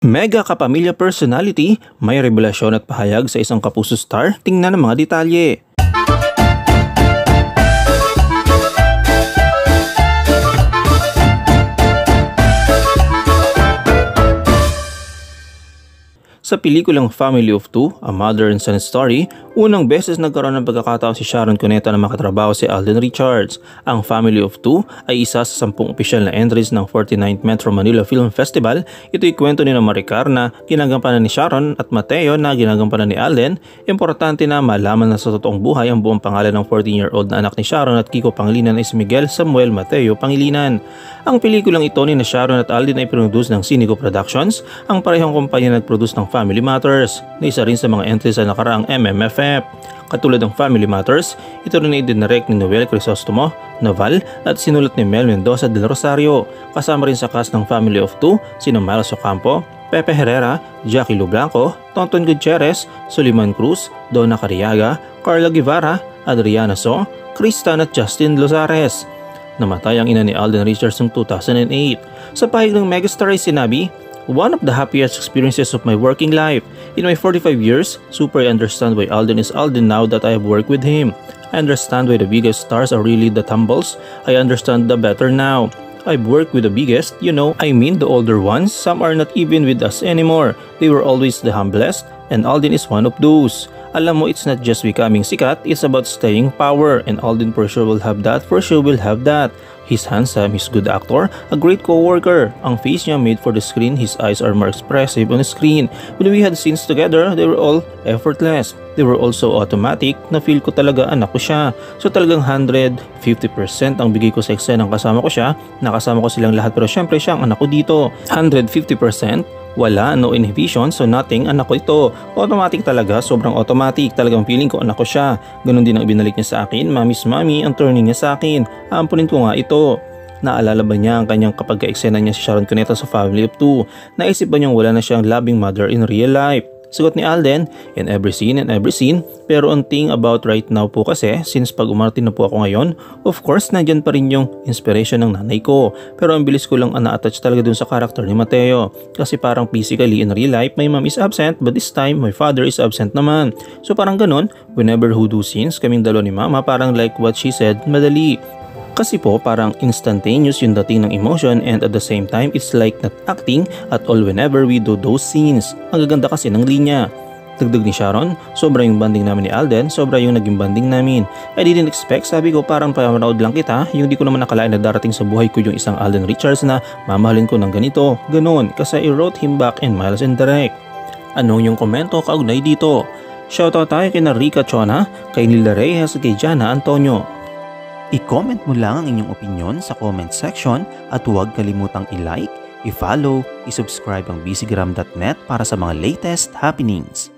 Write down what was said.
Mega kapamilya personality, may revelasyon at pahayag sa isang kapuso star, tingnan ang mga detalye. Sa pelikulang Family of Two, A Mother and Son Story, unang beses nagkaroon ng pagkakataon si Sharon Cuneta na makatrabaho si Alden Richards. Ang Family of Two ay isa sa 10 opisyal na entries ng 49th Metro Manila Film Festival. Ito'y kwento ni Maricar na ginagampanan ni Sharon at Mateo na ginagampanan ni Alden. Importante na malaman na sa totoong buhay ang buong pangalan ng 14-year-old na anak ni Sharon at Kiko Pangilinan ay si Miguel Samuel Mateo Pangilinan. Ang pelikulang ito ni Sharon at Alden ay produce ng Cinigo Productions, ang parehong kumpanya nag-produce ng Family Matters, na isa rin sa mga entries sa nakaraang MMFF. Katulad ng Family Matters, ito rin ay dinirect ni Noel Crisostomo, Naval at sinulat ni Mel Mendoza del Rosario. Kasama rin sa cast ng Family of Two, sina Miles Ocampo, Pepe Herrera, Jackie Lu Blanco, Tonton Gutierrez, Suliman Cruz, Donna Cariaga, Carla Guevara, Adriana So, Kristan at Justin Lozares. Namatay ang ina ni Alden Richards noong 2008. Sa pahayag ng megastar ay sinabi, "One of the happiest experiences of my working life. In my 45 years, super I understand why Alden is Alden now that I have worked with him. I understand why the biggest stars are really the tumbles. I understand the better now. I've worked with the biggest, I mean the older ones. Some are not even with us anymore. They were always the humblest, and Alden is one of those. Alam mo, it's not just becoming sikat, it's about staying power, and Alden for sure will have that, for sure will have that. He's handsome, he's good actor, a great co-worker. Ang face niya made for the screen, his eyes are more expressive on the screen. When we had scenes together, they were all effortless. They were also automatic, na feel ko talaga anak ko siya. So talagang 150% ang bigay ko sa eksenang kasama ko siya. Nakasama ko silang lahat pero syempre siya ang anak ko dito. 150%. Wala, no inhibition, so nothing, anak ko ito. Automatic talaga, sobrang automatic. Talagang feeling ko anak ko siya. Ganon din ang ibinalik niya sa akin, mami's mommy ang turning niya sa akin. Aampunin ko nga ito. Naalala ba niya ang kanyang kapag ka-eksena niya si Sharon Cuneta sa Family of Two? Naisip ba niyang wala na siyang loving mother in real life? Sagot ni Alden, in every scene, pero ang thing about right now po kasi, since pag umarte na po ako ngayon, of course nandyan pa rin yung inspiration ng nanay ko. Pero ang bilis ko lang na-attach talaga dun sa character ni Mateo. Kasi parang physically in real life, my mom is absent, but this time, my father is absent naman. So parang ganun, whenever who do scenes, kaming dalawa ni mama, parang like what she said, madali. Kasi po parang instantaneous yung dating ng emotion and at the same time it's like not acting at all whenever we do those scenes. Ang gaganda kasi ng linya. Dagdag ni Sharon, sobra yung banding namin ni Alden, sobra yung naging banding namin. I didn't expect, sabi ko parang pamanood lang kita, yung di ko naman nakalain na darating sa buhay ko yung isang Alden Richards na mamahalin ko ng ganito, ganon, kasi I wrote him back in Miles and Direct. Anong yung komento kaugnay dito? Shoutout tayo kay Rica Chona, kay Nilda Reyes at kay Jana Antonio. I-comment mo lang ang inyong opinion sa comment section at huwag kalimutang i-like, i-follow, i-subscribe ang bcgram.net para sa mga latest happenings.